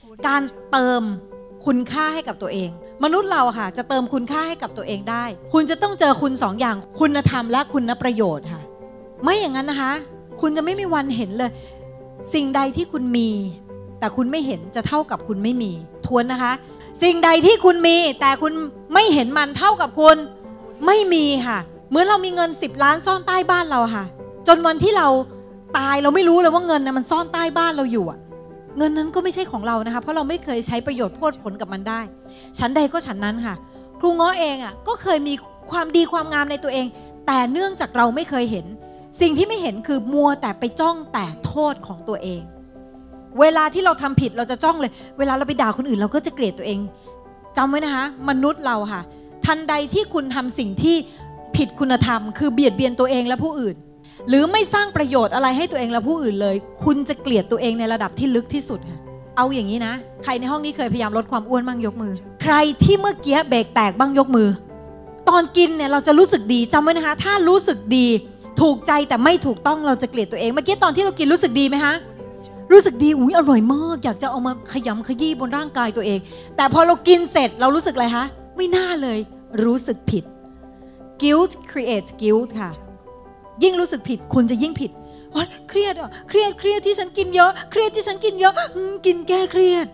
การเติมคุณค่าให้กับตัวเองมนุษย์เราค่ะจะเติมคุณค่าให้กับตัวเองได้คุณจะต้องเจอคุณ2 อย่างคุณธรรมและคุณประโยชน์ค่ะไม่อย่างนั้นนะคะคุณจะไม่มีวันเห็นเลยสิ่งใดที่คุณมีแต่คุณไม่เห็นจะเท่ากับคุณไม่มีทวนนะคะสิ่งใดที่คุณมีแต่คุณไม่เห็นมันเท่ากับคุณไม่มีค่ะเหมือนเรามีเงิน10 ล้านซ่อนใต้บ้านเราค่ะจนวันที่เราตายเราไม่รู้เลยว่าเงินนะมันซ่อนใต้บ้านเราอยู่อะเงินนั้นก็ไม่ใช่ของเรานะคะเพราะเราไม่เคยใช้ประโยชน์โพดผลกับมันได้ฉันใดก็ฉันนั้นค่ะครูง้อเองอ่ะก็เคยมีความดีความงามในตัวเองแต่เนื่องจากเราไม่เคยเห็นสิ่งที่ไม่เห็นคือมัวแต่ไปจ้องแต่โทษของตัวเองเวลาที่เราทำผิดเราจะจ้องเลยเวลาเราไปด่าคนอื่นเราก็จะเกลียดตัวเองจำไว้นะคะมนุษย์เราค่ะทันใดที่คุณทำสิ่งที่ผิดคุณธรรมคือเบียดเบียนตัวเองและผู้อื่นหรือไม่สร้างประโยชน์อะไรให้ตัวเองและผู้อื่นเลยคุณจะเกลียดตัวเองในระดับที่ลึกที่สุดค่ะเอาอย่างนี้นะใครในห้องนี้เคยพยายามลดความอ้วนบ้างยกมือใครที่เมื่อกี้เบรกแตกบ้างยกมือตอนกินเนี่ยเราจะรู้สึกดีจำไว้นะคะถ้ารู้สึกดีถูกใจแต่ไม่ถูกต้องเราจะเกลียดตัวเองเมื่อกี้ตอนที่เรากินรู้สึกดีไหมคะรู้สึกดีอุ๊ยอร่อยมากอยากจะเอามาขยำขยี้บนร่างกายตัวเองแต่พอเรากินเสร็จเรารู้สึกอะไรคะไม่น่าเลยรู้สึกผิด guilt creates guilt ค่ะยิ่งรู้สึกผิดคุณจะยิ่งผิดเครียดอ่ะเครียดที่ฉันกินเยอะเครียดที่ฉันกินเยอะกินแก้เครียด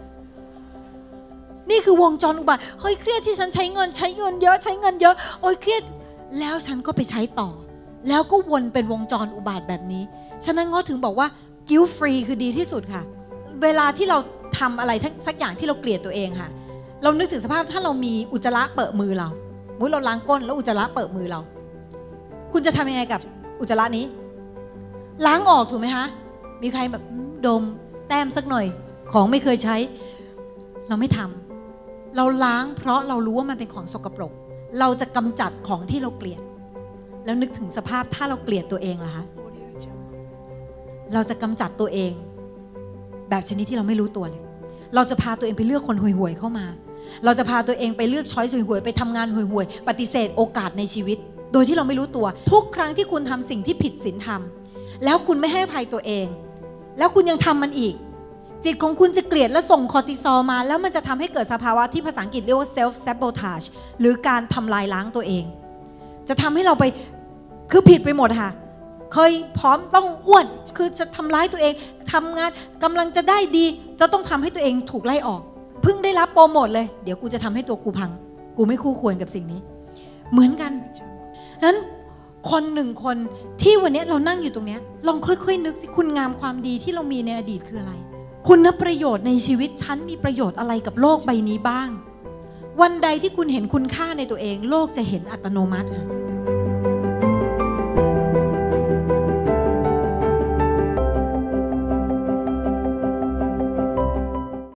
นี่คือวงจรอุบาทเฮ้ยเครียดที่ฉันใช้เงินเยอะโอ๊ยเครียดแล้วฉันก็ไปใช้ต่อแล้วก็วนเป็นวงจรอุบาทแบบนี้ฉะนั้นง้อถึงบอกว่า guilt free คือดีที่สุดค่ะเวลาที่เราทำอะไรสักอย่างที่เราเกลียดตัวเองค่ะเรานึกถึงสภาพถ้าเรามีอุจจาระเปิดมือเราเมื่อเราล้างก้นแล้วอุจจาระเปิดมือเราคุณจะทำยังไงกับอุจจาระนี้ล้างออกถูกไหมคะมีใครแบบดมแต้มสักหน่อยของไม่เคยใช้เราไม่ทำเราล้างเพราะเรารู้ว่ามันเป็นของสกปรกเราจะกำจัดของที่เราเกลียดแล้วนึกถึงสภาพถ้าเราเกลียดตัวเองล่ะคะเราจะกำจัดตัวเองแบบชนิดที่เราไม่รู้ตัวเลยเราจะพาตัวเองไปเลือกคนห่วยๆเข้ามาเราจะพาตัวเองไปเลือกช้อยห่วยๆไปทำงานห่วยๆปฏิเสธโอกาสในชีวิตโดยที่เราไม่รู้ตัวทุกครั้งที่คุณทำสิ่งที่ผิดศีลธรรมแล้วคุณไม่ให้อภัยตัวเองแล้วคุณยังทำมันอีกจิตของคุณจะเกลียดและส่งคอร์ติซอลมาแล้วมันจะทำให้เกิดสภาวะที่ภาษาอังกฤษเรียกว่า self sabotage หรือการทำลายล้างตัวเองจะทำให้เราไปคือผิดไปหมดค่ะเคยพร้อมต้องอ้วนคือจะทำร้ายตัวเองทำงานกำลังจะได้ดีจะต้องทำให้ตัวเองถูกไล่ออกเพิ่งได้รับโปรโมทเลยเดี๋ยวกูจะทำให้ตัวกูพังกูไม่คู่ควรกับสิ่งนี้เหมือนกันนั้นคนหนึ่งคนที่วันนี้เรานั่งอยู่ตรงนี้ลองค่อยๆนึกสิคุณงามความดีที่เรามีในอดีตคืออะไรคุณประโยชน์ในชีวิตฉันมีประโยชน์อะไรกับโลกใบนี้บ้างวันใดที่คุณเห็นคุณค่าในตัวเองโลกจะเห็นอัตโนมัติ